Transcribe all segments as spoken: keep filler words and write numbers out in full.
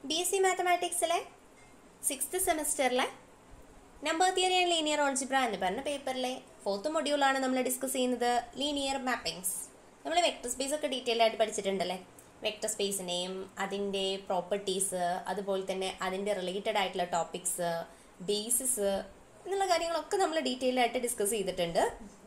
B S C മാത്തമാറ്റിക്സിലെ sixth സെമസ്റ്ററിലെ number theory and linear algebra എന്ന് പറഞ്ഞ പേപ്പറിലെ ഫോർത്ത് മൊഡ്യൂളാണ് നമ്മൾ ഡിസ്കസ് ചെയ്യുന്നത്. Linear mappings. നമ്മൾ വെക്ടർ സ്പേസ് ഒക്കെ ഡീറ്റെയിൽ ആയിട്ട് പഠിച്ചിട്ടുണ്ടല്ലേ. വെക്ടർ സ്പേസിനെയും അതിൻ്റെ പ്രോപ്പർട്ടീസ്, അതുപോലെ തന്നെ അതിൻ്റെ റിലേറ്റഡ് ആയിട്ടുള്ള ടോപ്പിക്സ്, ബേസിസ് എന്നുള്ള കാര്യങ്ങളൊക്കെ നമ്മൾ ഡീറ്റെയിൽ ആയിട്ട് ഡിസ്കസ് ചെയ്തിട്ടുണ്ട്.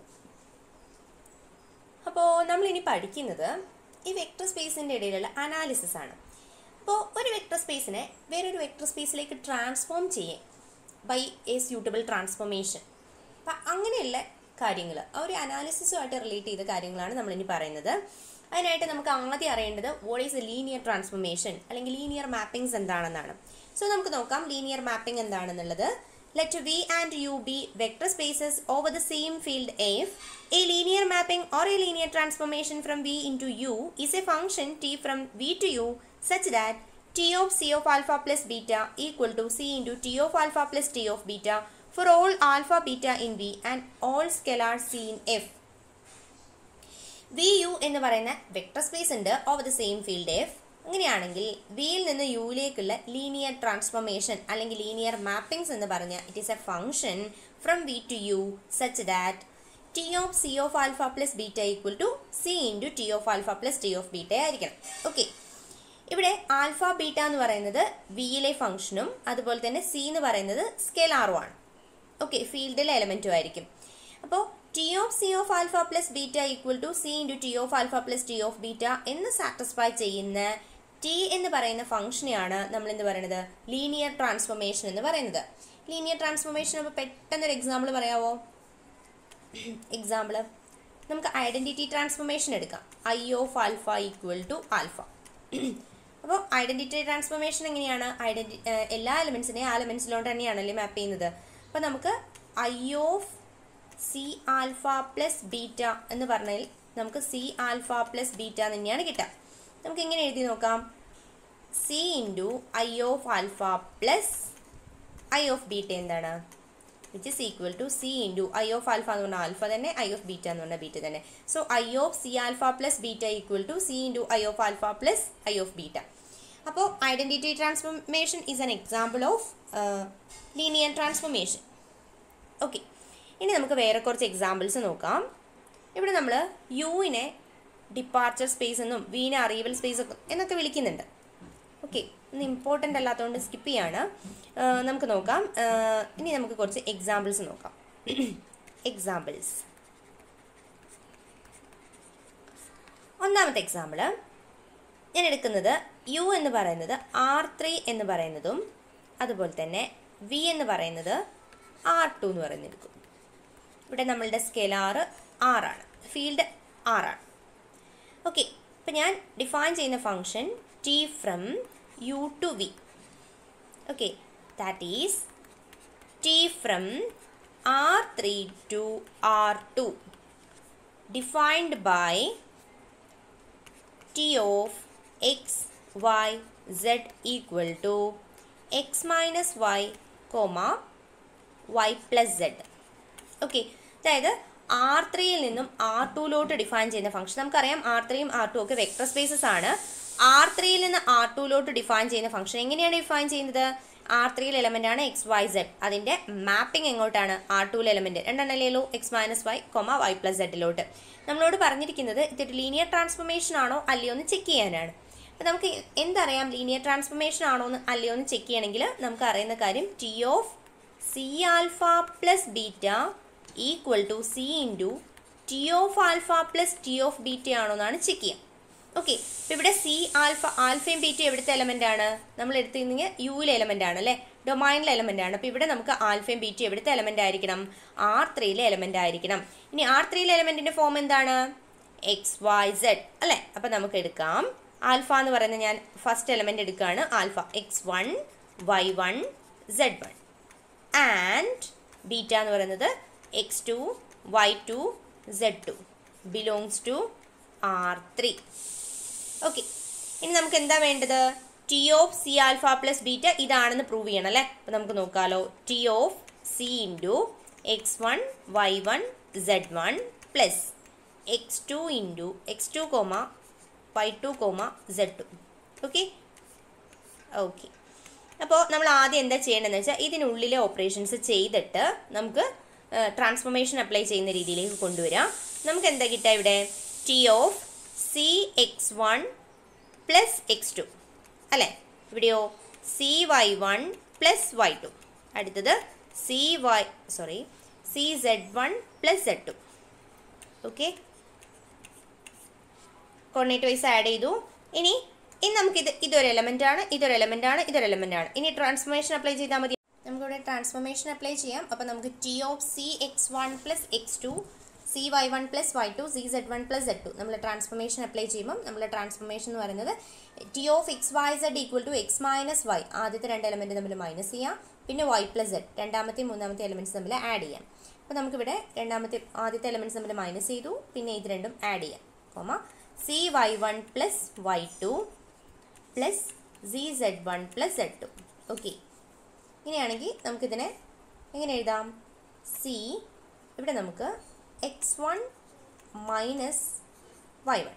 അപ്പോൾ നമ്മളിനി പഠിക്കുന്നത് ഈ വെക്ടർ സ്പേസിൻ്റെ ഇടയിലുള്ള അനാലിസിസ് ആണ്. അപ്പോൾ ഒരു വെക്ടർ സ്പേസിനെ വേറൊരു വെക്ടർ സ്പേസിലേക്ക് ട്രാൻസ്ഫോം ചെയ്യേ ബൈ എ സ്യൂട്ടബിൾ ട്രാൻസ്ഫോർമേഷൻ. അപ്പം അങ്ങനെയുള്ള കാര്യങ്ങൾ ആ ഒരു അനാലിസിസുമായിട്ട് റിലേറ്റ് ചെയ്ത കാര്യങ്ങളാണ് നമ്മളിനി പറയുന്നത്. അതിനായിട്ട് നമുക്ക് ആദ്യം അറിയേണ്ടത് what is a linear transformation അല്ലെങ്കിൽ ലീനിയർ മാപ്പിംഗ്സ് എന്താണെന്നാണ്. സോ നമുക്ക് നോക്കാം ലീനിയർ മാപ്പിംഗ് എന്താണെന്നുള്ളത്. Let V and U be vector spaces over the same field F. A linear mapping or a linear transformation from V into U is a function T from V to U such that T of C of alpha plus beta equal to C into T of alpha plus T of beta for all alpha beta in V and all scalar C in F. V U എന്ന് പറയുന്ന vector space ഉണ്ട് over the same field F. അങ്ങനെയാണെങ്കിൽ വിയിൽ നിന്ന് യുയിലേക്കുള്ള linear transformation അല്ലെങ്കിൽ linear mappings എന്ന് പറഞ്ഞാൽ it is a function from V to U such that T of C of alpha plus beta equal to C into T of alpha plus T of beta ആയിരിക്കണം. Okay, ഇവിടെ alpha beta എന്ന് പറയുന്നത് വിയിലെ ഫംഗ്ഷനും അതുപോലെ തന്നെ C എന്ന് പറയുന്നത് സ്കെലാറും ആണ്. ഓക്കെ, ഫീൽഡിലെ എലമെൻറ്റും ആയിരിക്കും. അപ്പോൾ T of C of alpha plus beta equal to C into T of alpha plus T of beta എന്ന് സാറ്റിസ്ഫൈ ചെയ്യുന്ന ടി എന്ന് പറയുന്ന ഫംഗ്ഷനെയാണ് നമ്മൾ എന്ത് പറയുന്നത്, ലീനിയർ ട്രാൻസ്ഫോർമേഷൻ എന്ന് പറയുന്നത്. ലീനിയർ ട്രാൻസ്ഫോർമേഷൻ അപ്പോൾ പെട്ടെന്നൊരു എക്സാമ്പിൾ പറയാമോ? എക്സാമ്പിൾ നമുക്ക് ഐഡൻറ്റിറ്റി ട്രാൻസ്ഫോർമേഷൻ എടുക്കാം. I of alpha equal to alpha. അപ്പോൾ ഐഡൻറ്റിറ്റി ട്രാൻസ്ഫോർമേഷൻ എങ്ങനെയാണ്? ഐഡൻറ്റി എല്ലാ എലമെൻസിനെയും ആ എലമെൻസിലോട്ട് തന്നെയാണല്ലേ മാപ്പ് ചെയ്യുന്നത്. അപ്പോൾ നമുക്ക് I of C alpha plus beta എന്ന് പറഞ്ഞാൽ നമുക്ക് സി ആൽഫ പ്ലസ് ബീറ്റ തന്നെയാണ് കിട്ടുക. നമുക്ക് എങ്ങനെ എഴുതി നോക്കാം? C into I of alpha plus I of beta എന്താണ്, which is equal to C into I of alpha എന്ന് പറഞ്ഞാൽ ആൽഫ തന്നെ, ഐ ഓഫ് ബീറ്റ എന്ന് പറഞ്ഞാൽ ബീറ്റ തന്നെ. So I of C alpha plus beta equal to C into I of alpha plus I of beta. അപ്പോൾ identity transformation is an example of linear transformation. Okay, ഇനി നമുക്ക് വേറെ കുറച്ച് examples നോക്കാം. ഇവിടെ നമ്മൾ യുവിനെ ഡിപ്പാർച്ചർ സ്പേസ് എന്നും വീനെ അറൈവൽ സ്പേസ് എന്നൊക്കെ വിളിക്കുന്നുണ്ട്. ഓക്കെ, ഇന്ന് ഇമ്പോർട്ടൻ്റ് അല്ലാത്തതുകൊണ്ട് സ്കിപ്പ് ചെയ്യാണ്. നമുക്ക് നോക്കാം. ഇനി നമുക്ക് കുറച്ച് എക്സാമ്പിൾസ് നോക്കാം. എക്സാമ്പിൾസ് ഒന്നാമത്തെ എക്സാമ്പിൾ ഞാൻ എടുക്കുന്നത് യു എന്ന് പറയുന്നത് ആർ ത്രീ എന്ന് പറയുന്നതും അതുപോലെ തന്നെ വി എന്ന് പറയുന്നത് ആർ ടു എന്ന് പറയുന്നത് എടുക്കും. ഇവിടെ നമ്മളുടെ സ്കെലാറ് ആറാണ്, ഫീൽഡ് ആറാണ്. ഓക്കെ, ഇപ്പം ഞാൻ ഡിഫൈൻ ചെയ്യുന്ന function T from U to V. Okay, that is T from R three to R two defined by T of X Y Z equal to X minus Y comma Y plus Z. Okay, അതായത് R ത്രീയിൽ നിന്നും R ടുയിലോട്ട് define ചെയ്യുന്ന function. നമുക്കറിയാം R ത്രീയും R two ഒക്കെ vector spaces ആണ്. R ത്രീയിൽ നിന്ന് ആർ ടുയിലോട്ട് ഡിഫൈൻ ചെയ്യുന്ന ഫംഗ്ഷൻ എങ്ങനെയാണ് ഡിഫൈൻ ചെയ്യുന്നത്? ആർ ത്രീയിൽ എലമെൻ്റ് ആണ് എക്സ് വൈ സെഡ്. അതിൻ്റെ മാപ്പിംഗ് എങ്ങോട്ടാണ്? ആർ ടുവിലെ എലമെൻറ്റ് രണ്ടെണ്ണല്ലോ, X minus Y comma Y plus സെഡിലോട്ട്. നമ്മളോട് പറഞ്ഞിരിക്കുന്നത് ഇതൊരു ലീനിയർ ട്രാൻസ്ഫോർമേഷൻ ആണോ അല്ലയോ എന്ന് ചെക്ക് ചെയ്യാനാണ്. അപ്പോൾ നമുക്ക് എന്തറിയാം? ലീനിയർ ട്രാൻസ്ഫോർമേഷൻ ആണോ എന്ന് അല്ലയോ എന്ന് ചെക്ക് ചെയ്യണമെങ്കിൽ നമുക്ക് അറിയുന്ന കാര്യം T of C alpha plus beta equal to C into T of alpha plus T of beta ആണോ എന്നാണ് ചെക്ക് ചെയ്യുക. ഓക്കെ, ഇപ്പോൾ ഇവിടെ സി ആൽഫ ആൽഫയും ബീറ്റയും എവിടുത്തെ എലമെൻ്റ് ആണ്? നമ്മൾ എടുത്തിരുന്നെങ്കിൽ യുവിലെ എലമെൻ്റ് ആണ് അല്ലേ, ഡൊമൈനിലെ എലമെൻ്റ് ആണ്. അപ്പോൾ ഇവിടെ നമുക്ക് ആൽഫയും ബീറ്റയും എവിടുത്തെ എലമെൻ്റ് ആയിരിക്കണം? ആർ ത്രീയിലെ എലമെൻ്റ് ആയിരിക്കണം. ഇനി ആർ ത്രീയിലെ എലമെൻറ്റിൻ്റെ ഫോം എന്താണ്? എക്സ് വൈ സെഡ് അല്ലേ. അപ്പോൾ നമുക്ക് എടുക്കാം ആൽഫ എന്ന് പറയുന്നത്, ഞാൻ ഫസ്റ്റ് എലമെൻ്റ് എടുക്കുകയാണ് alpha, X one Y one Z one, and beta എന്ന് പറയുന്നത് X two Y two Z two belongs to R three. Okay, ഇനി നമുക്ക് എന്താ വേണ്ടത്? T of C alpha plus beta ഇതാണെന്ന് പ്രൂവ് ചെയ്യണം അല്ലേ. അപ്പോൾ നമുക്ക് നോക്കാമല്ലോ. T of C into X one Y one Z one plus X two into X two comma Y two comma Z two. Okay, okay. അപ്പോൾ നമ്മൾ ആദ്യം എന്താ ചെയ്യേണ്ടതെന്ന് വെച്ചാൽ ഇതിനുള്ളിലെ ഓപ്പറേഷൻസ് ചെയ്തിട്ട് നമുക്ക് ട്രാൻസ്ഫോർമേഷൻ അപ്ലൈ ചെയ്യുന്ന രീതിയിലേക്ക് കൊണ്ടുവരാം. നമുക്ക് എന്താ കിട്ടുക ഇവിടെ? T of C X one plus X two അല്ലേ? ഇവിടെയോ C Y one plus Y two. അടുത്തത് C Y sorry C Z one plus Z two. Okay, coordinate wise add ചെയ്തു. ഇനി ഇനി നമുക്കിത് ഇതൊരു എലമെൻ്റ് ആണ്, ഇതൊരു എലമെൻ്റ് ആണ്, ഇതൊരു എലമെൻ്റ് ആണ്. ഇനി ട്രാൻസ്ഫോർമേഷൻ അപ്ലൈ ചെയ്താൽ മതി. നമുക്കിവിടെ ട്രാൻസ്ഫോർമേഷൻ അപ്ലൈ ചെയ്യാം. അപ്പോൾ നമുക്ക് T of C X one plus X two, C Y one plus Y two, C Z one plus Z two. നമ്മൾ ട്രാൻസ്ഫോർമേഷൻ അപ്ലൈ ചെയ്യുമ്പം നമ്മൾ ട്രാൻസ്ഫോർമേഷൻ എന്ന് പറയുന്നത് T of X Y Z equal to X minus Y. ആദ്യത്തെ രണ്ട് element തമ്മിൽ minus ചെയ്യാം. പിന്നെ വൈ പ്ലസ് സെഡ് രണ്ടാമത്തെ മൂന്നാമത്തെ എലമെൻറ്റ്സ് തമ്മിൽ ആഡ് ചെയ്യാം. അപ്പോൾ നമുക്കിവിടെ രണ്ടാമത്തെ ആദ്യത്തെ എലമെൻറ്റ്സ് തമ്മിൽ മൈനസ് ചെയ്തു. പിന്നെ ഇത് രണ്ടും ആഡ് ചെയ്യാം. Comma C Y one plus Y two plus C Z one plus Z two. Okay, ഇങ്ങനെയാണെങ്കിൽ നമുക്കിതിനെ എങ്ങനെ എഴുതാം? സി ഇവിടെ നമുക്ക് X one minus Y one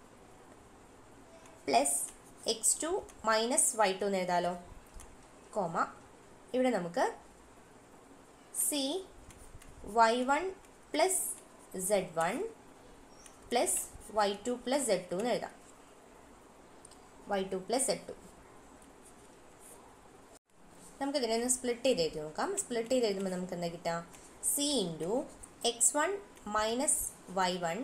plus X two minus Y two എന്ന് എഴുതാമല്ലോ. കോമ ഇവിടെ നമുക്ക് C Y one plus Z one plus Y two plus Z two എന്ന് എഴുതാം. Y two plus Z two. നമുക്കിതിനെ ഒന്ന് സ്പ്ലിറ്റ് ചെയ്ത് എഴുതി നോക്കാം. സ്പ്ലിറ്റ് ചെയ്ത് എഴുതുമ്പോൾ നമുക്ക് എന്താ കിട്ടുക? C into X one minus Y one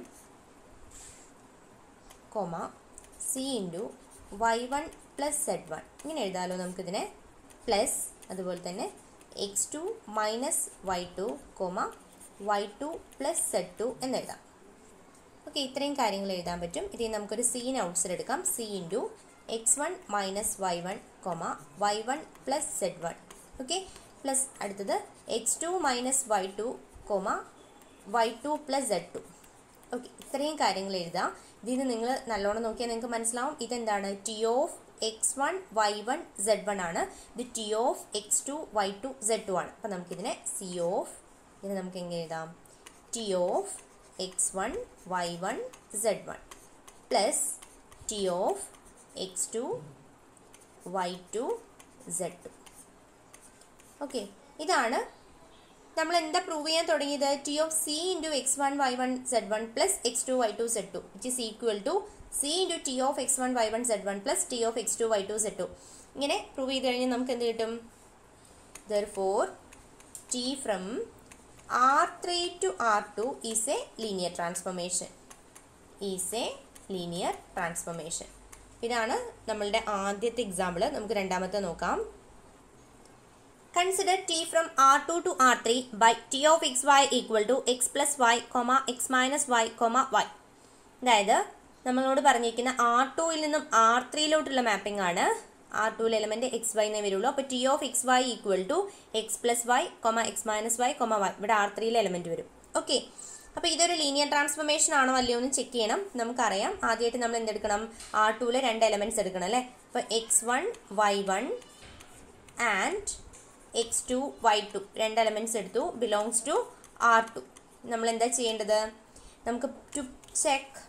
comma C into Y one plus Z one. ഇങ്ങനെ എഴുതാമല്ലോ നമുക്കിതിനെ. പ്ലസ് അതുപോലെ തന്നെ X two minus Y two comma Y two plus Z two എന്നെഴുതാം. ഓക്കെ, ഇത്രയും കാര്യങ്ങൾ എഴുതാൻ പറ്റും. ഇതിൽ നമുക്കൊരു സീൻ ഔട്ട്സൈഡ് എടുക്കാം. C into X one minus Y one comma Y one plus Z one. Okay, plus അടുത്തത് X two minus Y two comma Y two plus Z two. Okay, ഇത്രയും കാര്യങ്ങൾ എഴുതാം. ഇതിന് നിങ്ങൾ നല്ലോണം നോക്കിയാൽ നിങ്ങൾക്ക് മനസ്സിലാവും ഇതെന്താണ്? T of X one Y one Z one ആണ്. ഇത് T of X two Y two Z two ആണ്. അപ്പം നമുക്കിതിനെ സി ഓഫ് ഇതിന് നമുക്ക് എങ്ങനെ എഴുതാം? T of X one Y one Z one plus T of X two Y two Z two. Okay, ഇതാണ് നമ്മൾ എന്താ പ്രൂവ് ചെയ്യാൻ തുടങ്ങിയത്? T of C into X one Y one Z one plus X two Y two Z two which is equal to C into T of X one Y one Z one plus T of X two Y two Z two. ഇങ്ങനെ prove ചെയ്ത് കഴിഞ്ഞാൽ നമുക്ക് എന്ത് കിട്ടും? Therefore T from R three to R two is a linear transformation. Is a linear transformation. ഇതാണ് നമ്മളുടെ ആദ്യത്തെ example. നമുക്ക് രണ്ടാമത്തെ നോക്കാം. Consider t from R two to R three by t of xy equal to x plus y, x minus y, y. അതായത് നമ്മളോട് പറഞ്ഞിരിക്കുന്ന R ടുവിൽ നിന്നും ആർ ത്രീയിലോട്ടുള്ള മാപ്പിംഗ് ആണ്. ആർ ടുവിൽ എലമെന്റ് എക്സ് വൈ എന്നേ വരുള്ളൂ. അപ്പോൾ T of X Y equal to X plus Y comma X minus Y comma Y. ഇവിടെ ആർ ത്രീയിലെ എലമെന്റ് വരും. ഓക്കെ, അപ്പോൾ ഇതൊരു ലീനിയർ ട്രാൻസ്ഫോർമേഷൻ ആണോ അല്ലയോ എന്ന് ചെക്ക് ചെയ്യണം. നമുക്കറിയാം ആദ്യമായിട്ട് നമ്മൾ എന്തെടുക്കണം? ആർ ടുവിലെ രണ്ട് എലമെന്റ്സ് എടുക്കണം അല്ലേ? അപ്പോൾ X one Y one and X two Y two രണ്ട് എലമെന്റ്സ് എടുത്തു. Belongs to R two. നമ്മൾ എന്താ ചെയ്യേണ്ടത്? നമുക്ക് ടു ചെക്ക്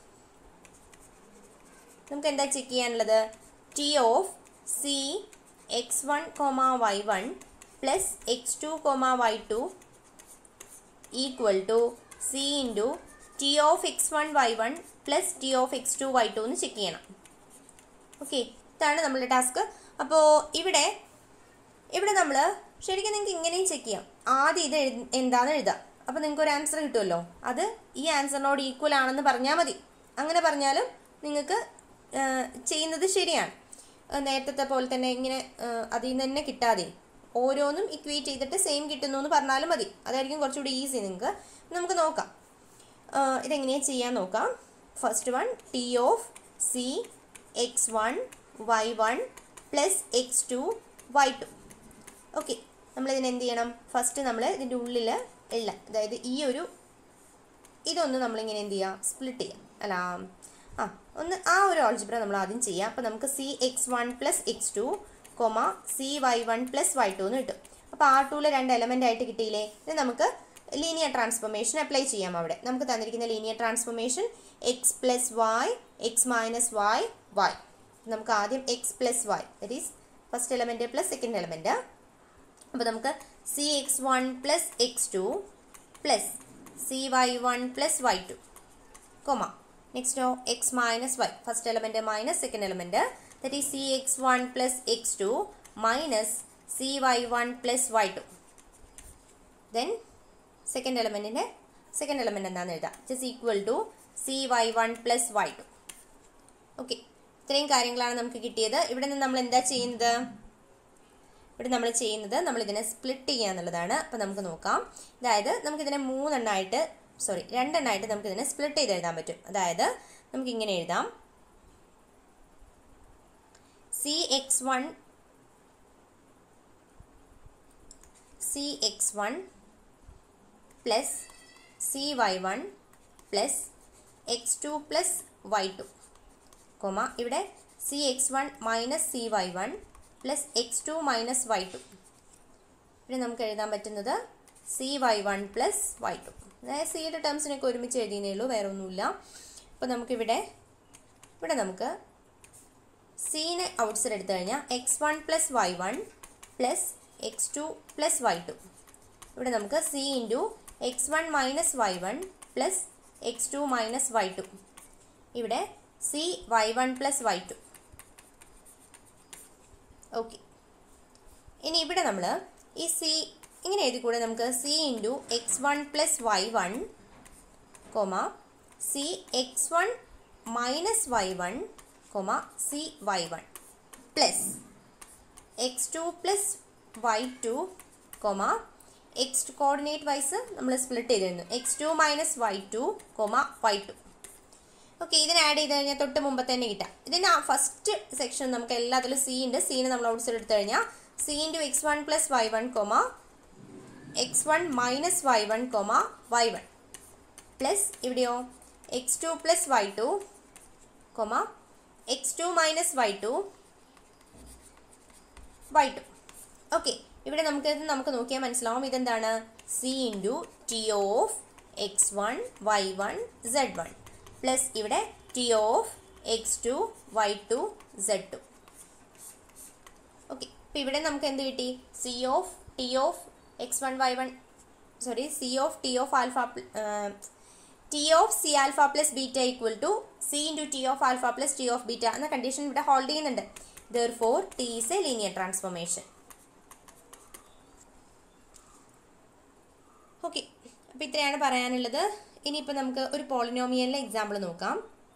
നമുക്ക് എന്താ ചെക്ക് ചെയ്യാനുള്ളത്? T of C X one comma Y one plus X two comma Y two equal to C into T of X one Y one plus T of X two Y two എന്ന് check ചെയ്യണം. Okay, ഇതാണ് നമ്മളുടെ task. അപ്പോൾ ഇവിടെ ഇവിടെ നമ്മൾ ശരിക്കും നിങ്ങൾക്ക് ഇങ്ങനെയും ചെക്ക് ചെയ്യാം. ആദ്യം ഇത് എഴു എന്താണെന്ന് എഴുതാം. അപ്പോൾ നിങ്ങൾക്ക് ഒരു ആൻസർ കിട്ടുമല്ലോ. അത് ഈ ആൻസറിനോട് ഈക്വൽ ആണെന്ന് പറഞ്ഞാൽ മതി. അങ്ങനെ പറഞ്ഞാലും നിങ്ങൾക്ക് ചെയ്യുന്നത് ശരിയാണ്. നേരത്തെ പോലെ തന്നെ ഇങ്ങനെ അതിൽ നിന്ന് തന്നെ കിട്ടാതെ ഓരോന്നും ഇക്വേറ്റ് ചെയ്തിട്ട് സെയിം കിട്ടുന്നു എന്ന് പറഞ്ഞാലും മതി. അതായിരിക്കും കുറച്ചുകൂടി ഈസി നിങ്ങൾക്ക്. നമുക്ക് നോക്കാം ഇതെങ്ങനെയാണ് ചെയ്യാൻ നോക്കാം. First one T of C X one Y one plus X two Y two. Okay, നമ്മളിതിന് എന്ത് ചെയ്യണം? ഫസ്റ്റ് നമ്മൾ ഇതിൻ്റെ ഉള്ളിൽ ഉള്ള അതായത് ഈ ഒരു ഇതൊന്ന് നമ്മളിങ്ങനെ എന്ത് ചെയ്യുക? സ്പ്ലിറ്റ് ചെയ്യാം. അല്ല ആ ഒന്ന് ആ ഒരു ഓൾജിബ്ര നമ്മൾ ആദ്യം ചെയ്യാം. അപ്പോൾ നമുക്ക് C X one plus X two comma C Y one plus Y two എന്ന് കിട്ടും. അപ്പോൾ ആർ ടുവിലെ രണ്ട് എലമെൻ്റ് ആയിട്ട് കിട്ടിയില്ലേ? ഇത് നമുക്ക് ലീനിയർ ട്രാൻസ്ഫോർമേഷൻ അപ്ലൈ ചെയ്യാം. അവിടെ നമുക്ക് തന്നിരിക്കുന്ന linear transformation X plus Y X minus Y Y. നമുക്ക് ആദ്യം X plus Y that is first element plus second element. അപ്പോൾ നമുക്ക് C X one plus X two plus C Y one plus Y two comma നെക്സ്റ്റോ X minus Y first element minus second element that is C X one plus X two minus C Y one plus Y two. Then second എലമെൻറ്റിൻ്റെ second element എന്താണെന്ന് എഴുതാം. It is equal to C Y one plus Y two. Okay, ഇത്രയും കാര്യങ്ങളാണ് നമുക്ക് കിട്ടിയത്. ഇവിടെ നിന്ന് നമ്മൾ എന്താ ചെയ്യുന്നത്? ഇവിടെ നമ്മൾ ചെയ്യുന്നത് നമ്മളിതിനെ സ്പ്ലിറ്റ് ചെയ്യുക എന്നുള്ളതാണ്. അപ്പോൾ നമുക്ക് നോക്കാം. അതായത് നമുക്കിതിനെ മൂന്നെണ്ണമായിട്ട് സോറി രണ്ടെണ്ണമായിട്ട് നമുക്കിതിനെ സ്പ്ലിറ്റ് ചെയ്ത് എഴുതാൻ പറ്റും. അതായത് നമുക്കിങ്ങനെ എഴുതാം. C X one C X one plus C Y one plus X two plus Y two comma ഇവിടെ C X one minus C Y one plus X two minus Y two. ഇവിടെ നമുക്ക് എഴുതാൻ പറ്റുന്നത് C Y one plus Y two. അതായത് സിയുടെ ടേംസിനൊക്കെ ഒരുമിച്ച് എഴുതിയേ ഉള്ളൂ, വേറെ ഒന്നുമില്ല. അപ്പോൾ നമുക്കിവിടെ ഇവിടെ നമുക്ക് സീനെ ഔട്ട് സൈഡ് എടുത്തു കഴിഞ്ഞാൽ X one plus Y one plus X two plus Y two. ഇവിടെ നമുക്ക് C into X one minus Y one plus X two minus Y two. ഇവിടെ C Y one plus Y two. Okay, ഇനി ഇവിടെ നമ്മൾ ഈ C ഇങ്ങനെ എഴുതി കൂടെ നമുക്ക് C into X one plus Y one comma C X one minus Y one comma C Y one plus X two plus Y two comma x coordinate wise നമ്മൾ split ചെയ്തിരുന്നു x two minus Y two comma Y two. Okay, ഇതിന് add ചെയ്ത് കഴിഞ്ഞാൽ തൊട്ട് മുമ്പ് തന്നെ കിട്ടാം. ഇതിന് ഫസ്റ്റ് സെക്ഷൻ നമുക്ക് എല്ലാത്തിലും സി ഉണ്ട്. സീനെ നമ്മൾ ഔട്ട് സൈഡ് എടുത്തു കഴിഞ്ഞാൽ c into X one plus Y one comma X one minus Y one comma Y one plus ഇവിടെയോ X two plus Y two comma X two minus Y two Y two. Okay, ഇവിടെ നമുക്ക് നമുക്ക് നോക്കിയാൽ മനസ്സിലാവും ഇതെന്താണ് c into T of X one Y one Z one plus ഇവിടെ T of X two Y two Z two. Okay, അപ്പോൾ ഇവിടെ നമുക്ക് എന്ത് കിട്ടി? C of t of X one Y one sorry c of t of alpha t of C alpha plus beta equal to C into T of alpha plus T of beta എന്ന condition ഇവിടെ hold ചെയ്യുന്നുണ്ട്. Therefore t is a linear transformation. Okay, അപ്പോൾ ഇത്രയാണ് പറയാനുള്ളത്. ഇനിയിപ്പോൾ നമുക്ക് ഒരു പോളിനോമിയലിൻ്റെ എക്സാമ്പിൾ നോക്കാം.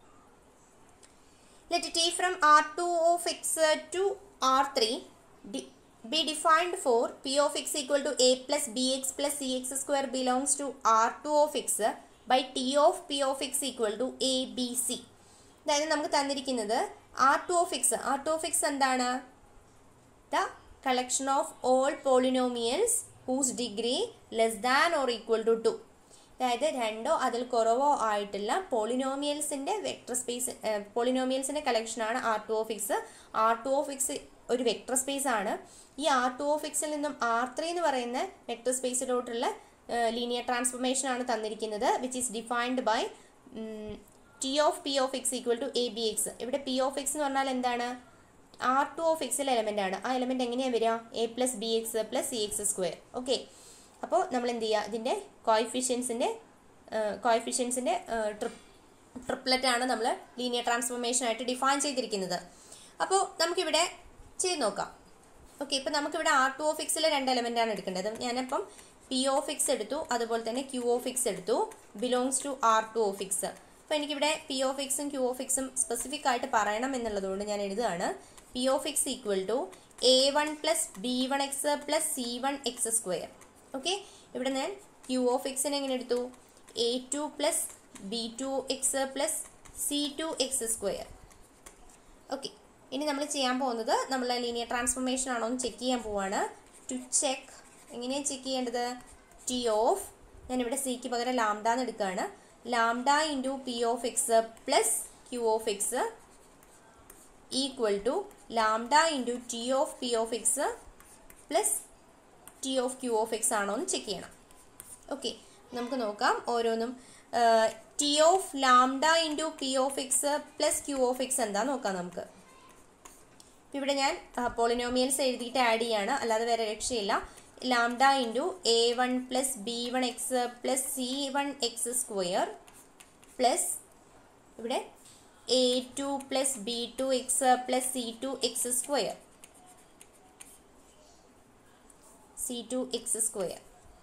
Let t from r two of X to R three be defined for p of x equal to a plus bx plus cx square belongs to R two of x by t of p of x equal to a b c. അതായത് നമുക്ക് തന്നിരിക്കുന്നത് r two of x r two of x എന്താണ്? The collection of all polynomials whose degree less than or equal to two. അതായത് രണ്ടോ അതിൽ കുറവോ ആയിട്ടുള്ള പോളിനോമിയൽസിൻ്റെ vector space പോളിനോമിയൽസിൻ്റെ കളക്ഷനാണ് r two of x. R two of x ഒരു vector space ആണ്. ഈ ആർ ടു ഓഫ് എക്സിൽ നിന്നും ആർ ത്രീ എന്ന് പറയുന്ന വെക്ടർ സ്പേസിലോട്ടുള്ള ലീനിയർ ട്രാൻസ്ഫോർമേഷൻ ആണ് തന്നിരിക്കുന്നത്, which is defined by T of p of x equal to a b x. ഇവിടെ പി ഓഫ് എക്സ് എന്ന് പറഞ്ഞാൽ എന്താണ്? ആർ ടു ഓഫ് എക്സിലെ എലമെൻ്റ് ആണ്. ആ എലമെൻറ്റ് എങ്ങനെയാണ് വരിക? A plus b x plus c x square. Okay, അപ്പോൾ നമ്മൾ എന്ത് ചെയ്യുക? ഇതിൻ്റെ കോയിഫിഷ്യൻസിൻ്റെ കോയിഫിഷ്യൻസിൻ്റെ ട്രിപ്പ് ട്രിപ്ലറ്റ് ആണ് നമ്മൾ ലീനിയർ ട്രാൻസ്ഫോർമേഷൻ ആയിട്ട് ഡിഫൈൻ ചെയ്തിരിക്കുന്നത്. അപ്പോൾ നമുക്കിവിടെ ചെയ്ത് നോക്കാം. ഓക്കെ, ഇപ്പോൾ നമുക്കിവിടെ ആർ ടു ഓഫ് എക്സിലെ രണ്ട് എലമെൻ്റ് ആണ് എടുക്കേണ്ടത്. ഞാനിപ്പം പി ഓഫ് എക്സ് എടുത്തു, അതുപോലെ തന്നെ ക്യൂ ഓഫ് എക്സ് എടുത്തു, belongs to R two of x. അപ്പോൾ എനിക്കിവിടെ പി ഓഫ് എക്സും ക്യൂ ഓഫ് എക്സും സ്പെസിഫിക് ആയിട്ട് പറയണം എന്നുള്ളതുകൊണ്ട് ഞാൻ എഴുതുകയാണ് p of x equal to a one plus b one x plus c one x square. Okay, ഇവിടെ ഞാൻ ക്യൂ ഓഫ് എക്സിനെ എങ്ങനെ എടുത്തു? A two plus b two X plus c two x square. Okay, ഇനി നമ്മൾ ചെയ്യാൻ പോകുന്നത് നമ്മൾ ലീനിയർ ട്രാൻസ്ഫോർമേഷൻ ആണോ എന്ന് ചെക്ക് ചെയ്യാൻ പോവാണ്. ടു ചെക്ക് എങ്ങനെയാണ് ചെക്ക് ചെയ്യേണ്ടത്? ടി ഓഫ് ഞാനിവിടെ സിക്ക് പകരം ലാംഡ എന്ന് എടുക്കുകയാണ്. Lambda into p of x plus q of x equal to lambda into T of p of x plus T of q of x ആണോ എന്ന് ചെക്ക് ചെയ്യണം. ഓക്കെ, നമുക്ക് നോക്കാം ഓരോന്നും. T of lambda into p of x plus q of x എന്താ നോക്കാം നമുക്ക്. അപ്പോൾ ഇവിടെ ഞാൻ പോളിനോമിയൽസ് എഴുതിയിട്ട് ആഡ് ചെയ്യാണ്, അല്ലാതെ വേറെ രക്ഷയില്ല. Lambda into a one plus b one x plus c one x square plus ഇവിടെ a two plus b two X plus c two x square c two x square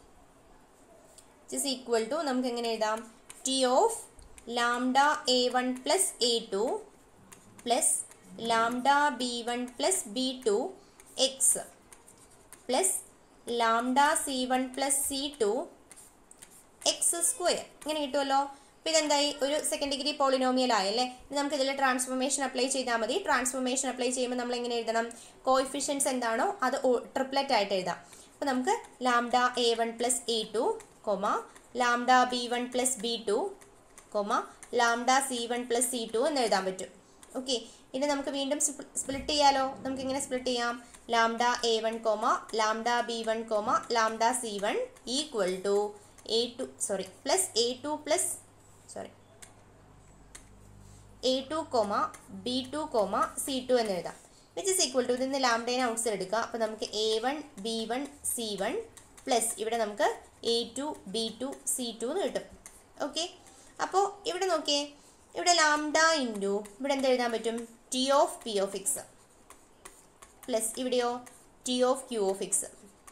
is equal to നമുക്ക് എങ്ങനെ എഴുതാം? T of lambda a one plus a two plus lambda b one plus b two X plus lambda c one plus c two x square. ഇങ്ങനെ കിട്ടുമല്ലോ. അപ്പോൾ ഇതെന്തായി? ഒരു second degree polynomial ആയല്ലേ. നമുക്ക് ഇതിൽ transformation apply ചെയ്താൽ മതി. ട്രാൻസ്ഫോർമേഷൻ അപ്ലൈ ചെയ്യുമ്പോൾ നമ്മൾ എങ്ങനെ എഴുതണം? കോഎഫിഷ്യൻസ് എന്താണോ അത് ട്രിപ്ലറ്റ് ആയിട്ട് എഴുതാം. അപ്പോൾ നമുക്ക് lambda a one plus a two comma lambda b one plus b two comma lambda c one plus c two എന്ന് എഴുതാൻ പറ്റും. ഓക്കെ, ഇനി നമുക്ക് വീണ്ടും സ്പ്ലിറ്റ് ചെയ്യാലോ. നമുക്ക് എങ്ങനെ സ്പ്ലിറ്റ് ചെയ്യാം? Lambda a one comma lambda b one comma lambda c one equal to a two sorry plus a two plus sorry a two comma b two comma c two എന്ന് എഴുതാം. Which is equal to ഇതിൽ നിന്ന് ലാംഡേനെ outside എടുക്കുക. അപ്പോൾ നമുക്ക് a one b one c one plus ഇവിടെ നമുക്ക് a two b two c two എന്ന് കിട്ടും. ഓക്കെ, അപ്പോൾ ഇവിടെ നോക്കിയേ, ഇവിടെ ലാംഡ ഇൻറ്റു ഇവിടെ എന്ത് എഴുതാൻ പറ്റും? T of p of x plus ഇവിടെയോ t of q of x.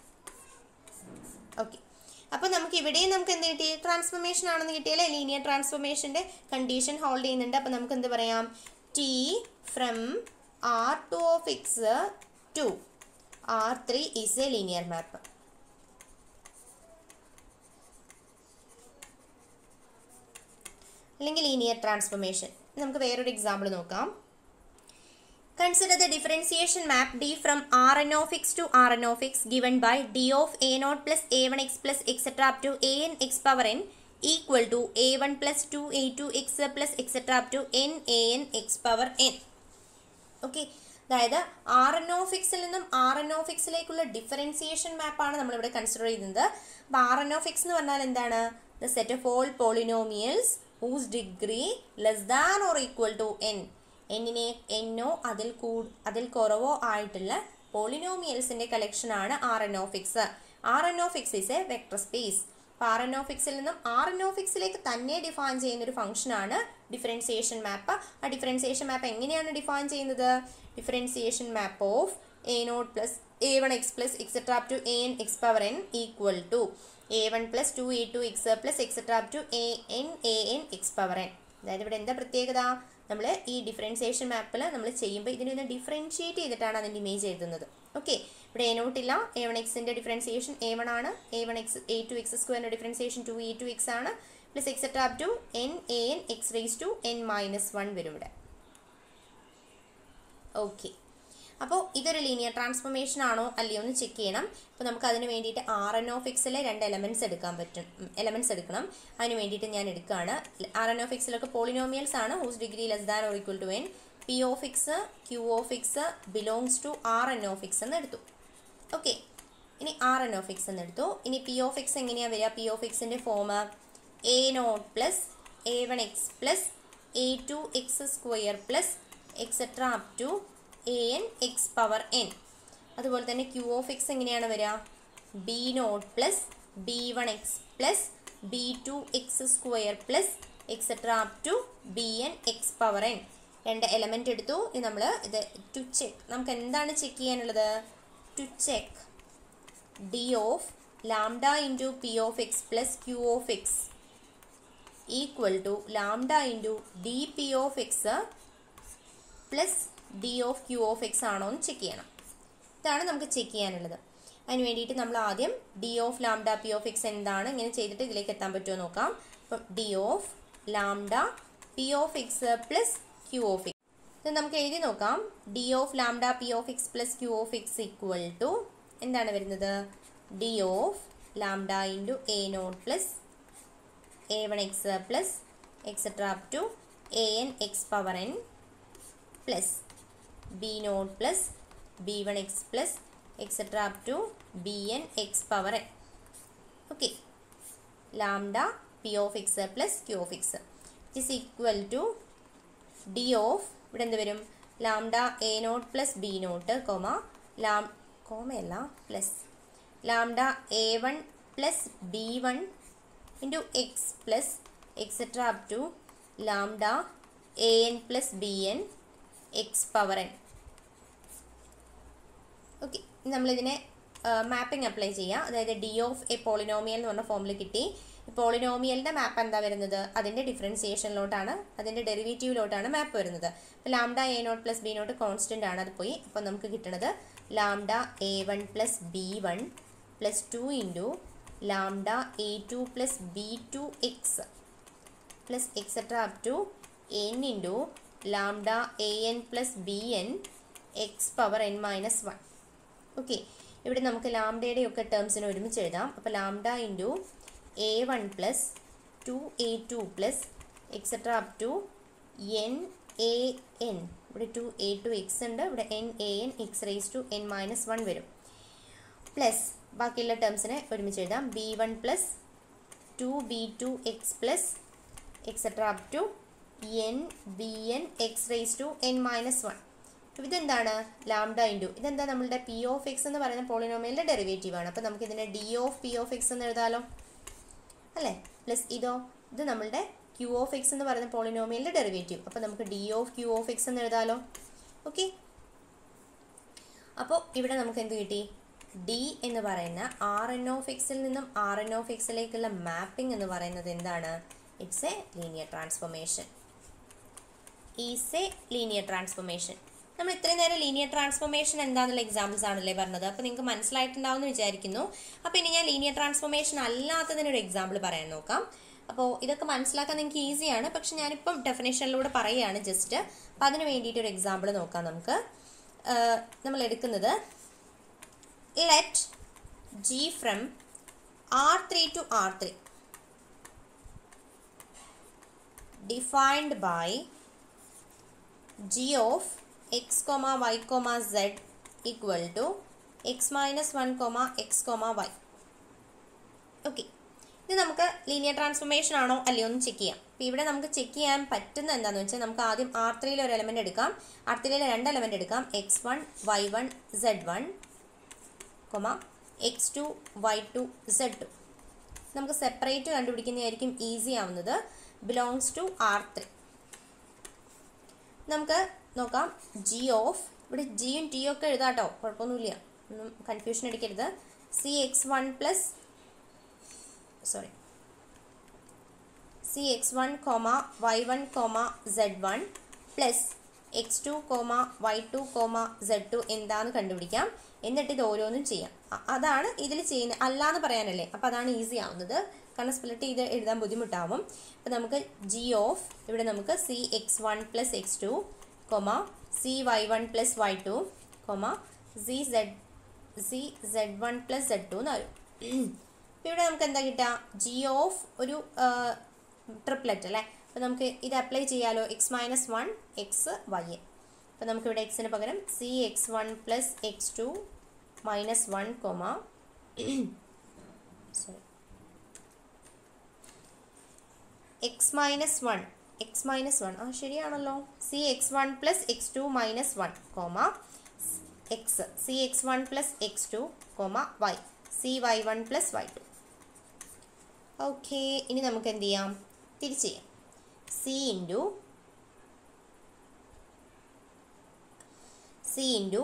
Okay, അപ്പോൾ നമുക്ക് ഇവിടെയും നമുക്ക് എന്ത് കിട്ടി? ട്രാൻസ്ഫോർമേഷൻ ആണെന്ന് കിട്ടിയാലേ. ലീനിയർ ട്രാൻസ്ഫോർമേഷൻ്റെ കണ്ടീഷൻ ഹോൾഡ് ചെയ്യുന്നുണ്ട്. അപ്പോൾ നമുക്ക് എന്ത് പറയാം? T from r two of X to R three is a linear map. അല്ലെങ്കിൽ ലീനിയർ ട്രാൻസ്ഫോർമേഷൻ. നമുക്ക് വേറൊരു എക്സാമ്പിൾ നോക്കാം. Consider the differentiation map D from Rn of x to Rn of x given by D of a naught plus a one x plus etc up to an x power n equal to a one plus two a two x plus etc up to n an x power n. Okay, അതായത് r n of എക്സിൽ നിന്നും r n of എക്സിലേക്കുള്ള differentiation മാപ്പാണ് നമ്മളിവിടെ consider ചെയ്യുന്നത്. അപ്പോൾ r n of x എന്ന് പറഞ്ഞാൽ എന്താണ്? The set of all polynomials whose degree less than or equal to n. എന്നിനെ എന്നോ അതിൽ കൂ അതിൽ കുറവോ ആയിട്ടുള്ള പോളിനോമിയൽസിൻ്റെ കളക്ഷനാണ് r n of x. R n of x is a vector space. അപ്പോൾ ആർ എൻ ഓഫ് എക്സിൽ നിന്നും ആർ എൻ ഓഫ് എക്സിലേക്ക് തന്നെ ഡിഫൈൻ ചെയ്യുന്ന ഒരു ഫംഗ്ഷനാണ് ഡിഫറൻസിയേഷൻ മാപ്പ്. ആ ഡിഫറൻസിയേഷൻ മാപ്പ് എങ്ങനെയാണ് ഡിഫൈൻ ചെയ്യുന്നത്? Differentiation map of a naught plus a one x plus etcetera up to a n x power n equal to a one plus two a two X plus etcetera up to a n a n x power n. അതായത് ഇവിടെ എന്താ പ്രത്യേകത? നമ്മൾ ഈ differentiation മാപ്പിൽ നമ്മൾ ചെയ്യുമ്പോൾ ഇതിനൊന്ന് ഡിഫറൻഷിയേറ്റ് ചെയ്തിട്ടാണ് അതിൻ്റെ ഇമേജ് എഴുതുന്നത്. ഓക്കെ, ഇവിടെ എ നോട്ടില്ല. എ വൺ എക്സിൻ്റെ ഡിഫറൻസിയേഷൻ എ വൺ ആണ്. A one x a two x സ്ക്വയറിൻ്റെ differentiation two a two x ആണ്. Plus etcetera up to n a n x raise to n minus one വരും ഇവിടെ. Okay, അപ്പോൾ ഇതൊരു linear transformation ആണോ അല്ലയോ എന്ന് ചെക്ക് ചെയ്യണം. അപ്പോൾ നമുക്ക് അതിന് വേണ്ടിയിട്ട് ആർ എൻ ഓഫ് എക്സിലെ രണ്ട് എലമെൻറ്റ്സ് എടുക്കാൻ പറ്റും എലമെൻറ്റ്സ് എടുക്കണം. അതിന് വേണ്ടിയിട്ട് ഞാൻ എടുക്കുകയാണ്. ആർ എൻ ഓഫ് എക്സിലൊക്കെ പോളിനോമിയൽസ് ആണ്. Whose degree less than or equal to n. P of x q of x belongs to r n of x എന്ന് എടുത്തു. ഓക്കെ, ഇനി ആർ എൻ ഓഫ് എക്സ് എന്ന് എടുത്തു. ഇനി പി ഓഫ് എക്സ് എങ്ങനെയാണ് വരിക? പി ഓഫ് എക്സിൻ്റെ form a naught plus a one x plus a two x square plus etcetera up to a n x power n. അതുപോലെ തന്നെ q of x എങ്ങനെയാണ് വരിക? B naught plus b one x plus b two x square plus etcetera up to b n x power n. രണ്ട് element എടുത്തു. ഇത് നമ്മൾ ഇത് to check നമുക്ക് എന്താണ് ചെക്ക് ചെയ്യാനുള്ളത്? To check d of lambda into p of x plus q of x equal to lambda into d p of x plus d of q of x ആണോ എന്ന് check ചെയ്യണം. ഇതാണ് നമുക്ക് check ചെയ്യാനുള്ളത്. അതിന് വേണ്ടിയിട്ട് നമ്മൾ ആദ്യം d of lambda p of x എന്താണ്, ഇങ്ങനെ ചെയ്തിട്ട് ഇതിലേക്ക് എത്താൻ പറ്റുമോ നോക്കാം. അപ്പം d of lambda p of x plus q of x ഇത് നമുക്ക് എഴുതി നോക്കാം. D of lambda p of x plus q of x equal to എന്താണ് വരുന്നത്? D of lambda into a naught plus a one x plus etcetera up to a n x power n plus b naught plus b one x plus etcetera up to b n x power n. Okay, lambda p of x plus q of x is equal to d of ഇവിടെ എന്ത് വരും? Lambda a naught plus b naught comma ലാം കോമയല്ല plus lambda a one plus b one into x plus etcetera up to lambda a n plus b n x power n. Okay, നമ്മളിതിനെ mapping apply ചെയ്യാം. അതായത് D of A polynomial എന്ന് പറഞ്ഞ ഫോമിൽ കിട്ടി. പോളിനോമിയലിൻ്റെ മാപ്പ് എന്താ വരുന്നത്? അതിൻ്റെ ഡിഫറൻസിയേഷനിലോട്ടാണ്, അതിൻ്റെ ഡെറിവേറ്റീവിലോട്ടാണ് മാപ്പ് വരുന്നത്. അപ്പോൾ lambda a naught plus b naught constant ആണ്, അത് പോയി. അപ്പോൾ നമുക്ക് കിട്ടുന്നത് lambda a one plus b one plus two into lambda a two plus b two X plus etcetera up to n into lambda a n plus b n x power n minus one. Okay, ഇവിടെ നമുക്ക് ലാംഡയുടെ ഒക്കെ ടേംസിന് ഒരുമിച്ച് എഴുതാം. അപ്പോൾ lambda into a one plus two a two plus etcetera up to n a n, ഇവിടെ two a two x ഉണ്ട്, ഇവിടെ n a n x raise to n minus one വരും. പ്ലസ് ബാക്കിയുള്ള ടേംസിനെ ഒരുമിച്ച് എഴുതാം. B one plus two b two X plus etcetera up to n b n x raise to n minus one. ഇതെന്താണ്? Lambda into ഇതെന്താ? നമ്മളുടെ P of x എന്ന് പറയുന്ന പോളിനോമിയലിൻ്റെ ഡെറിവേറ്റീവ് ആണ്. അപ്പോൾ നമുക്ക് ഇതിനെ d of p of x എന്ന് എഴുതാലോ അല്ലേ? പ്ലസ് ഇതോ, ഇത് നമ്മളുടെ ക്യൂ ഓഫ് എക്സ് എന്ന് പറയുന്ന പോളിനോമിയലിൻ്റെ ഡെറിവേറ്റീവ്. അപ്പോൾ നമുക്ക് d of q of x എന്ന് എഴുതാലോ. ഓക്കെ, അപ്പോൾ ഇവിടെ നമുക്ക് എന്ത് കിട്ടി? ഡി എന്ന് പറയുന്ന ആർ എൻ ഓഫ് എക്സിൽ നിന്നും ആർ എൻ ഓഫ് എക്സിലേക്കുള്ള മാപ്പിംഗ് എന്ന് പറയുന്നത് എന്താണ്? It's a linear transformation. Is a linear transformation. നമ്മൾ ഇത്രയും നേരം ലീനിയർ ട്രാൻസ്ഫോർമേഷൻ എന്താണെന്നുള്ള എക്സാമ്പിൾസ് ആണല്ലേ പറഞ്ഞത്. അപ്പോൾ നിങ്ങൾക്ക് മനസ്സിലായിട്ടുണ്ടാവും എന്ന് വിചാരിക്കുന്നു. അപ്പോൾ ഇനി ഞാൻ ലീനിയർ ട്രാൻസ്ഫോർമേഷൻ അല്ലാത്തതിനൊരു എക്സാമ്പിൾ പറയാൻ നോക്കാം. അപ്പോൾ ഇതൊക്കെ മനസ്സിലാക്കാൻ നിങ്ങൾക്ക് ഈസിയാണ്, പക്ഷെ ഞാനിപ്പം ഡെഫിനേഷനിലൂടെ പറയുകയാണ് ജസ്റ്റ്. അപ്പം അതിന് വേണ്ടിയിട്ട് ഒരു എക്സാമ്പിൾ നോക്കാം നമുക്ക്. നമ്മൾ എടുക്കുന്നത് let g from R three to R three defined by g of x comma y comma z equal to x minus one comma x comma y. Okay, ഇത് നമുക്ക് ലീനിയർ ട്രാൻസ്ഫോർമേഷൻ ആണോ അല്ലയോ എന്ന് ചെക്ക് ചെയ്യാം. അപ്പോൾ ഇവിടെ നമുക്ക് ചെക്ക് ചെയ്യാൻ പറ്റുന്ന എന്താണെന്ന് വെച്ചാൽ നമുക്ക് ആദ്യം ആർ ത്രീയിലെ ഒരു എലമെൻറ്റ് എടുക്കാം. ആർ ത്രീയിലെ രണ്ട് എലമെൻറ്റ് എടുക്കാം. X one Y one Z one comma X two Y two Z two. നമുക്ക് സെപ്പറേറ്റ് കണ്ടുപിടിക്കുന്നതായിരിക്കും ഈസി ആവുന്നത്. Belongs to R three. നമുക്ക് നോക്കാം. ജി ഓഫ്, ഇവിടെ ജിയും ടിയും ഒക്കെ എഴുതാട്ടോ, കുഴപ്പമൊന്നുമില്ല, ഒന്നും കൺഫ്യൂഷൻ അടിക്കരുത്. C X one plus sorry C X one comma Y one comma Z one plus X two comma Y two comma Z two എന്താണെന്ന് കണ്ടുപിടിക്കാം. എന്നിട്ട് ഇത് ഓരോന്നും ചെയ്യാം. അതാണ് ഇതിൽ ചെയ്യുന്നത്, അല്ലാന്ന് പറയാനല്ലേ. അപ്പോൾ അതാണ് ഈസി ആവുന്നത്, കാരണം സ്പ്ലിറ്റ് ചെയ്ത് എഴുതാൻ ബുദ്ധിമുട്ടാവും. അപ്പോൾ നമുക്ക് ജി ഓഫ്, ഇവിടെ നമുക്ക് C X one plus X two comma C Y one plus Y two comma C Z C Z one plus Z two എന്ന് വരും. അപ്പോൾ ഇവിടെ നമുക്ക് എന്താ കിട്ടുക? ജി ഓഫ് ഒരു ട്രിപ്ലെറ്റ് അല്ലേ. അപ്പോൾ നമുക്ക് ഇത് അപ്ലൈ ചെയ്യാലോ. X minus one X Y. അപ്പോൾ നമുക്കിവിടെ എക്സിന് പകരം C X one plus X two minus one comma sorry X minus one X minus one ആ ശരിയാണല്ലോ. C X one plus X two minus one comma X C X one plus X two comma Y C Y one plus Y two. Okay, ഇനി നമുക്ക് എന്ത് ചെയ്യാം? തിരിച്ച് ചെയ്യാം. C into C into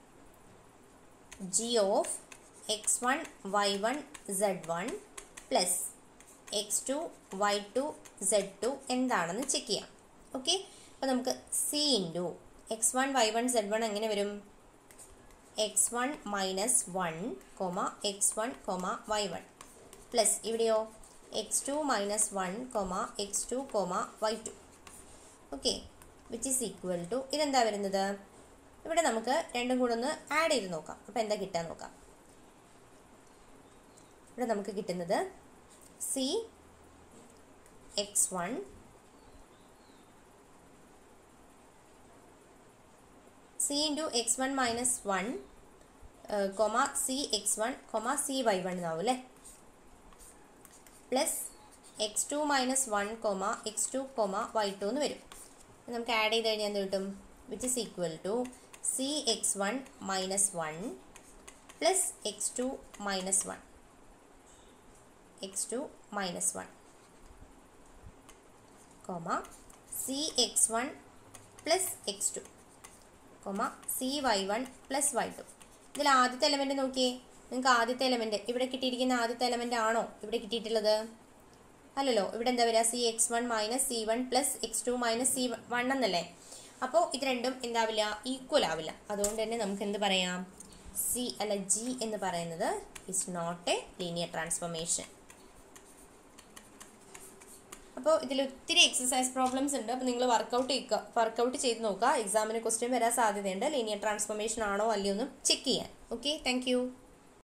G of X one Y one Z one plus X two Y two Z two എന്താണെന്ന് check ചെയ്യാം. Okay, അപ്പോൾ നമുക്ക് C into X one Y one Z one എങ്ങനെ വരും? X one minus one comma X one comma Y one plus ഇവിടെയോ X two minus one comma X two comma Y two. Okay, which is equal to ഇതെന്താ വരുന്നത്? ഇവിടെ നമുക്ക് രണ്ടും കൂടെ ഒന്ന് ആഡ് ചെയ്ത് നോക്കാം. അപ്പോൾ എന്താ കിട്ടാൻ നോക്കാം. ഇവിടെ നമുക്ക് കിട്ടുന്നത് C X one C into X one minus one comma C X one comma C Y one എന്നാവും അല്ലേ. Plus X two minus one comma X two comma Y two എന്ന് വരും. നമുക്ക് ആഡ് ചെയ്ത് കഴിഞ്ഞാൽ എന്ത് കിട്ടും? which is equal to c x one minus one plus x two minus one, x two minus one, comma c x one plus x two, comma c y one plus y two. ഇതിൽ ആദ്യത്തെ element നോക്കിയേ, നിങ്ങൾക്ക് ആദ്യത്തെ element ഇവിടെ കിട്ടിയിരിക്കുന്ന ആദ്യത്തെ element ആണോ ഇവിടെ കിട്ടിയിട്ടുള്ളത്? അല്ലല്ലോ. ഇവിടെ എന്താ വരിക? C X one minus C one plus X two minus C one എന്നല്ലേ. അപ്പോൾ ഇത് രണ്ടും എന്താവില്ല? ഈക്വൽ ആവില്ല. അതുകൊണ്ട് തന്നെ നമുക്ക് എന്ത് പറയാം? സി അല്ല ജി എന്ന് പറയുന്നത് is not a linear transformation. അപ്പോൾ ഇതിൽ ഒത്തിരി എക്സസൈസ് പ്രോബ്ലംസ് ഉണ്ട്. അപ്പോൾ നിങ്ങൾ വർക്കൗട്ട് ചെയ്യുക, വർക്കൗട്ട് ചെയ്ത് നോക്കുക. എക്സാമിന് ക്വസ്റ്റ്യൻ വരാൻ സാധ്യതയുണ്ട്. ലീനിയർ ട്രാൻസ്ഫോർമേഷൻ ആണോ അല്ലയോ എന്ന് ചെക്ക് ചെയ്യാൻ. Okay, thank U.